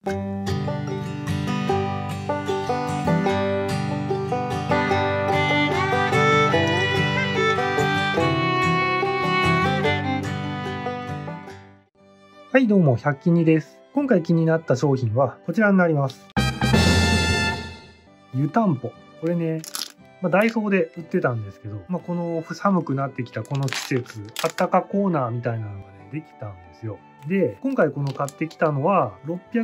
はいどうも、100均です。今回気になった商品はこちらになります。湯たんぽ。これね、ダイソーで売ってたんですけど、この寒くなってきたこの季節、あったかコーナーみたいなのがね、できたんですよ。で、今回この買ってきたのは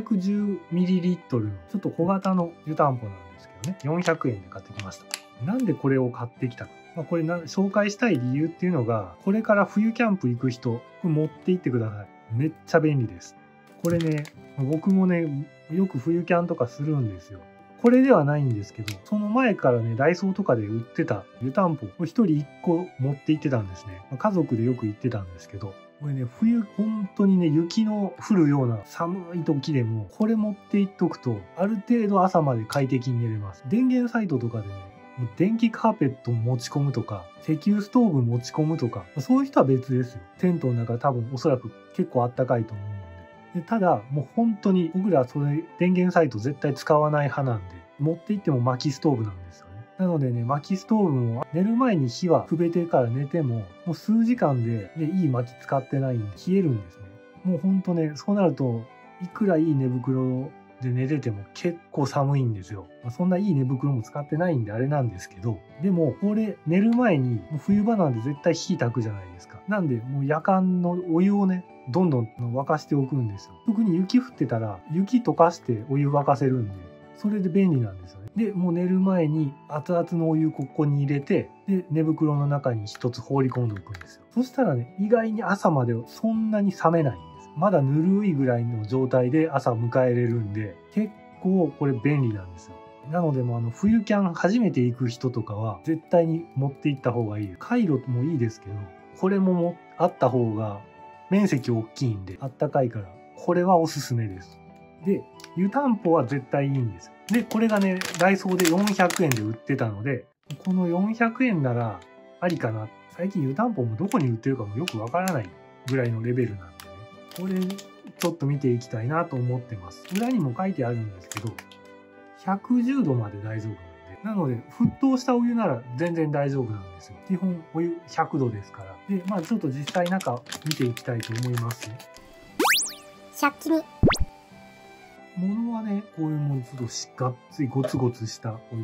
610ml のちょっと小型の湯たんぽなんですけどね、400円で買ってきました。なんでこれを買ってきたか。これ紹介したい理由っていうのが、これから冬キャンプ行く人、持って行ってください。めっちゃ便利です。これね、僕もね、よく冬キャンとかするんですよ。これではないんですけど、その前からね、ダイソーとかで売ってた湯たんぽを一人一個持って行ってたんですね。家族でよく行ってたんですけど、これね、冬本当にね、雪の降るような寒い時でも、これ持って行っとくと、ある程度朝まで快適に寝れます。電源サイトとかでね、電気カーペット持ち込むとか、石油ストーブ持ち込むとか、そういう人は別ですよ。テントの中多分おそらく結構あったかいと思うので。ただ、もう本当に僕らそれ電源サイト絶対使わない派なんで、持って行っても薪ストーブなんですよね。なのでね、薪ストーブも寝る前に火はくべてから寝ても、もう数時間で、ね、いい薪使ってないんで冷えるんですね。もう本当ね、そうなると、いくらいい寝袋で寝てても結構寒いんですよ。そんないい寝袋も使ってないんであれなんですけど、でもこれ寝る前にもう冬場なんで絶対火炊くじゃないですか。なんでもう夜間のお湯をね、どんどん沸かしておくんですよ。特に雪降ってたら雪溶かしてお湯沸かせるんで、それで便利なんですよね。で、もう寝る前に熱々のお湯ここに入れて、で、寝袋の中に一つ放り込んでおくんですよ。そしたらね、意外に朝までそんなに冷めない。まだぬるいぐらいの状態で朝迎えれるんで、結構これ便利なんですよ。なので冬キャン初めて行く人とかは絶対に持って行った方がいい。カイロもいいですけど、これもあった方が面積大きいんであったかいから、これはおすすめです。で、湯たんぽは絶対いいんですよ。で、これがね、ダイソーで400円で売ってたので、この400円ならありかな。最近湯たんぽもどこに売ってるかもよくわからないぐらいのレベルなんで。これちょっと見ていきたいなと思ってます。裏にも書いてあるんですけど、110度まで大丈夫なんで。なので、沸騰したお湯なら全然大丈夫なんですよ。基本お湯100度ですから。で、ちょっと実際中見ていきたいと思います。 100均に。 物はね、こういうものちょっとがっつりゴツゴツした、こういう、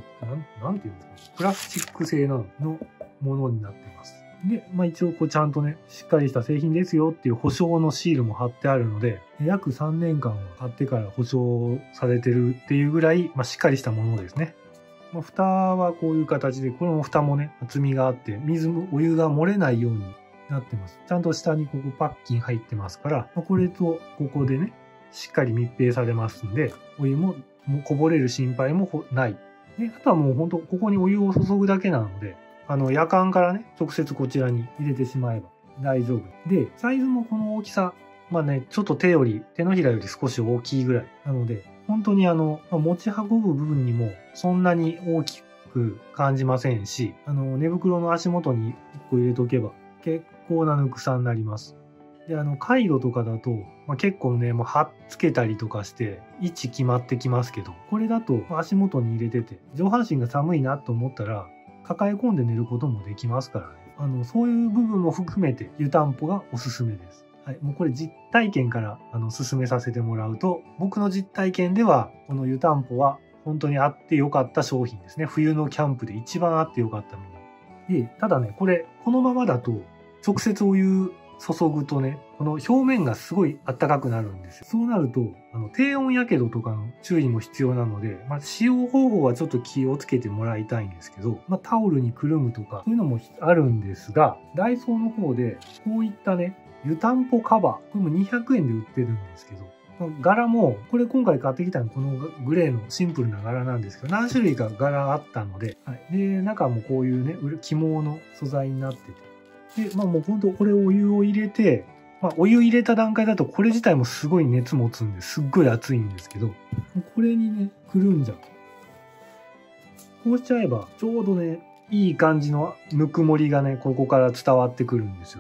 なんていうんですか、プラスチック製のものになってます。で、一応ちゃんとね、しっかりした製品ですよっていう保証のシールも貼ってあるので、約3年間は買ってから保証されてるっていうぐらい、しっかりしたものですね。蓋はこういう形で、これも蓋もね、厚みがあって、お湯が漏れないようになってます。ちゃんと下にここパッキン入ってますから、これとここでね、しっかり密閉されますんで、お湯もこぼれる心配もない。で、あとはもう本当ここにお湯を注ぐだけなので、夜間からね、直接こちらに入れてしまえば大丈夫。で、サイズもこの大きさ、ちょっと手のひらより少し大きいぐらい。なので、本当に持ち運ぶ部分にもそんなに大きく感じませんし、寝袋の足元に1個入れとけば結構なぬくさになります。で、カイロとかだと、結構ね、もう貼っつけたりとかして、位置決まってきますけど、これだと足元に入れてて、上半身が寒いなと思ったら、抱え込んで寝ることもできますからね。そういう部分も含めて湯たんぽがおすすめです。はい、もうこれ実体験から進めさせてもらうと、僕の実体験ではこの湯たんぽは本当にあってよかった商品ですね。冬のキャンプで一番あってよかったもの。で、ただね、このままだと直接お湯注ぐとね、この表面がすごい暖かくなるんですよ。そうなると、低温やけどとかの注意も必要なので、使用方法はちょっと気をつけてもらいたいんですけど、タオルにくるむとか、そういうのもあるんですが、ダイソーの方で、こういったね、湯たんぽカバー、これも200円で売ってるんですけど、柄も、これ今回買ってきたのこのグレーのシンプルな柄なんですけど、何種類か柄あったので、はい。で、中もこういうね、起毛の素材になってて、で、もう本当これお湯を入れて、お湯入れた段階だとこれ自体もすごい熱持つんですっごい熱いんですけど、これにね、くるんじゃう。こうしちゃえば、ちょうどね、いい感じのぬくもりがね、ここから伝わってくるんですよ。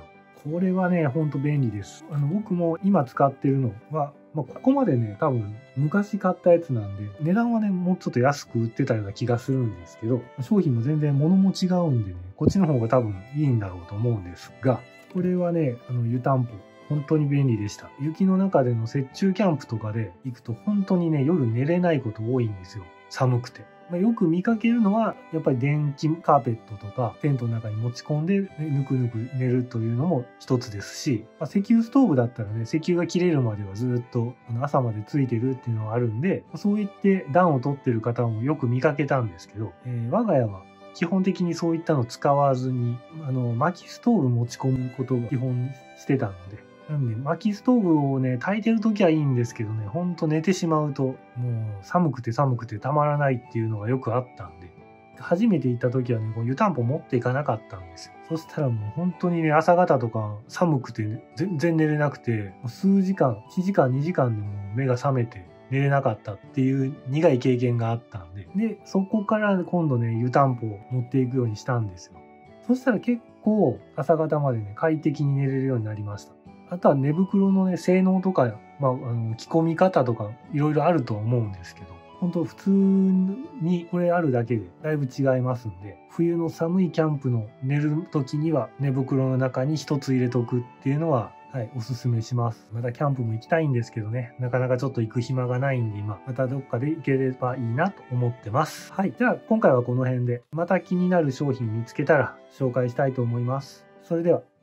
これはね、ほんと便利です。僕も今使ってるのは、ここまでね、多分昔買ったやつなんで、値段はね、もうちょっと安く売ってたような気がするんですけど、商品も全然物も違うんでね、こっちの方が多分いいんだろうと思うんですが、これはね、湯たんぽ。本当に便利でした。雪の中での雪中キャンプとかで行くと本当にね、夜寝れないこと多いんですよ。寒くて。よく見かけるのは、やっぱり電気カーペットとかテントの中に持ち込んで、ぬくぬく寝るというのも一つですし、石油ストーブだったらね、石油が切れるまではずっと朝までついてるっていうのがあるんで、そう言って暖を取ってる方もよく見かけたんですけど、我が家は基本的にそういったの使わずに、薪ストーブ持ち込むことを基本してたので、なんで、薪ストーブをね、焚いてるときはいいんですけどね、ほんと寝てしまうと、もう寒くてたまらないっていうのがよくあったんで、初めて行ったときはね、湯たんぽ持っていかなかったんですよ。そしたらもう本当にね、朝方とか寒くて、ね、全然寝れなくて、数時間、1時間2時間でも目が覚めて寝れなかったっていう苦い経験があったんで、で、そこから今度ね、湯たんぽを持っていくようにしたんですよ。そしたら結構朝方までね、快適に寝れるようになりました。あとは寝袋のね、性能とか、着込み方とかいろいろあると思うんですけど、本当普通にこれあるだけでだいぶ違いますんで、冬の寒いキャンプの寝る時には寝袋の中に一つ入れとくっていうのは、はい、おすすめします。またキャンプも行きたいんですけどね、なかなかちょっと行く暇がないんで今、またどっかで行ければいいなと思ってます。はい、じゃあ今回はこの辺で、また気になる商品見つけたら紹介したいと思います。それでは。